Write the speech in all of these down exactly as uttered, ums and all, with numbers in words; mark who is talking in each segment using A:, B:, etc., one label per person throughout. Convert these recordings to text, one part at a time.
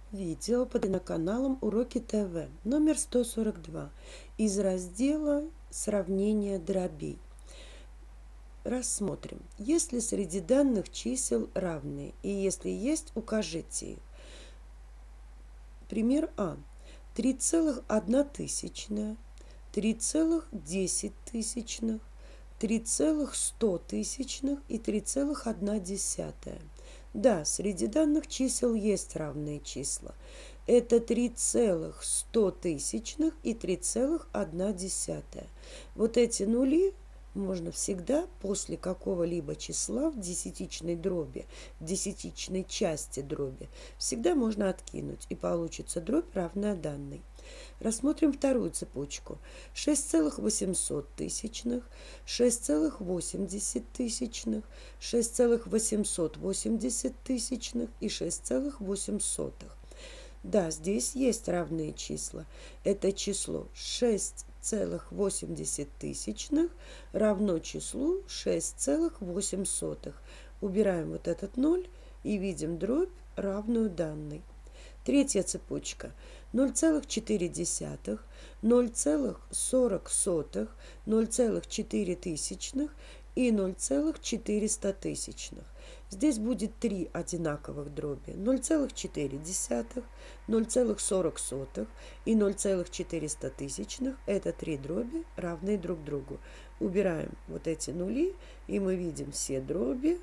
A: Видео под каналом Уроки ТВ номер сто сорок два из раздела «Сравнение дробей». Рассмотрим, если среди данных чисел равные и если есть, укажите их. Пример А. три целых одна тысячная, три целых десять тысячных, три целых сто тысячных и три целых одна десятая. Да, среди данных чисел есть равные числа. Это три целых сто тысячных и три целых одна десятая. Вот эти нули можно всегда после какого-либо числа в десятичной дроби, в десятичной части дроби, всегда можно откинуть, и получится дробь, равная данной. Рассмотрим вторую цепочку. шесть целых восемьсот тысячных, шесть целых восемьдесят тысячных, шесть целых восемьсот восемьдесят тысячных и шесть целых восемь сотых. Да, здесь есть равные числа. Это число шесть целых восемьдесят тысячных равно числу шесть целых восемь сотых. Убираем вот этот ноль и видим дробь, равную данной. Третья цепочка. ноль целых четыре десятых, ноль целых сорок сотых, ноль целых четыре тысячных и ноль целых четыреста тысячных. Здесь будет три одинаковых дроби. ноль целых четыре десятых, ноль целых сорок сотых и ноль целых четыреста тысячных. Это три дроби, равные друг другу. Убираем вот эти нули, и мы видим все дроби,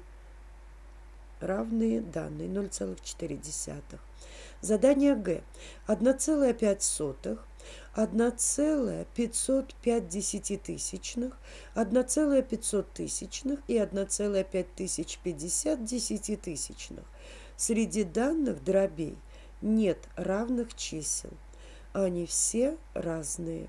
A: равные данной ноль целых четыре десятых. Задание Г. одна целая пять сотых, одна целая пятьсот пять десятитысячных, одна целая пятьсот тысячных и одна целая пять тысяч пятьдесят десятитысячных. Среди данных дробей нет равных чисел. Они все разные.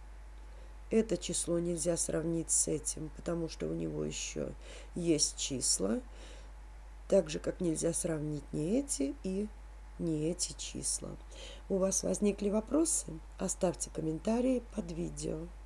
A: Это число нельзя сравнить с этим, потому что у него еще есть числа. Так же, как нельзя сравнить не эти и не эти числа. У вас возникли вопросы? Оставьте комментарии под видео.